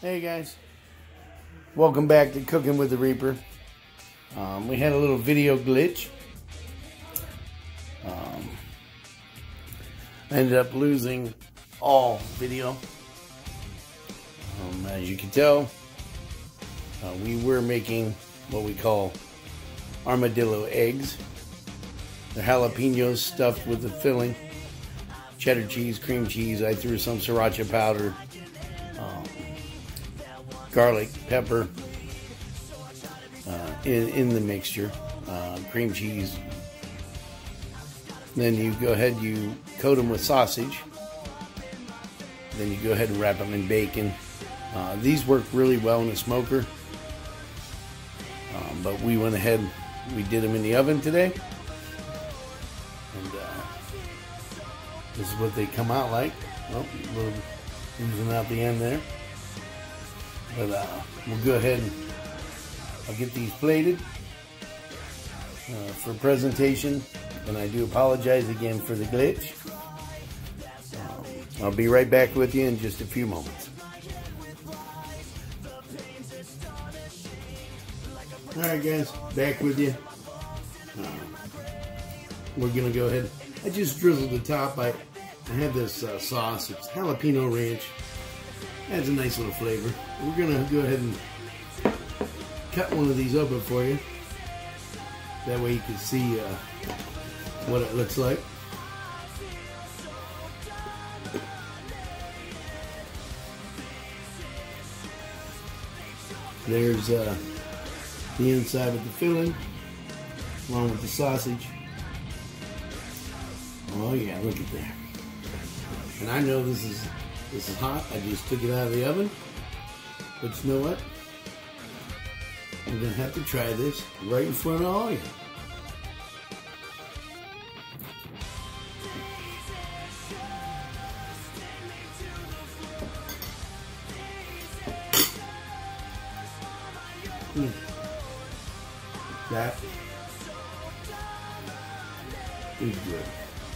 Hey guys, welcome back to Cooking with the Reaper. We had a little video glitch. I ended up losing all video. As you can tell, we were making what we call armadillo eggs. They're jalapenos stuffed with the filling, cheddar cheese, cream cheese. I threw some sriracha powder, garlic, pepper in the mixture, cream cheese. Then you go ahead, you coat them with sausage. Then you go ahead and wrap them in bacon. These work really well in a smoker, but we went ahead, we did them in the oven today. And this is what they come out like. Oh, a little losing out the end there. But we'll go ahead and I'll get these plated for presentation. And I do apologize again for the glitch. I'll be right back with you in just a few moments. Alright guys, back with you. We're going to go ahead. I just drizzled the top. I have this sauce. It's jalapeno ranch. Adds a nice little flavor. We're going to go ahead and cut one of these open for you. That way you can see what it looks like. There's the inside with the filling, along with the sausage. Oh yeah, look at that. And I know this is hot. I just took it out of the oven. But you know what? I'm gonna have to try this right in front of all of you. That is good.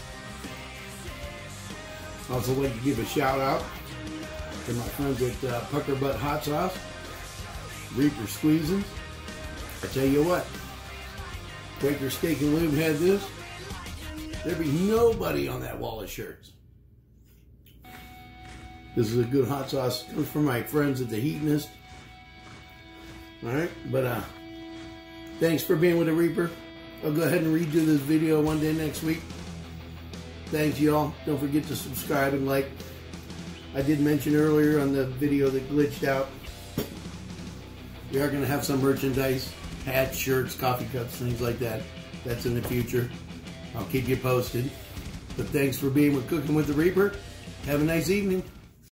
Also like to give a shout out to my friends at Pucker Butt Hot Sauce, Reaper Squeezins. I tell you what, Quaker Steak and Lube had this. There'd be nobody on that wall of shirts. This is a good hot sauce. It comes from my friends at the Heatonist. Alright, but thanks for being with the Reaper. I'll go ahead and redo this video one day next week. Thanks y'all. Don't forget to subscribe and like. I did mention earlier on the video that glitched out, we are going to have some merchandise, hats, shirts, coffee cups, things like that. That's in the future. I'll keep you posted. But thanks for being with Cooking with the Reaper. Have a nice evening.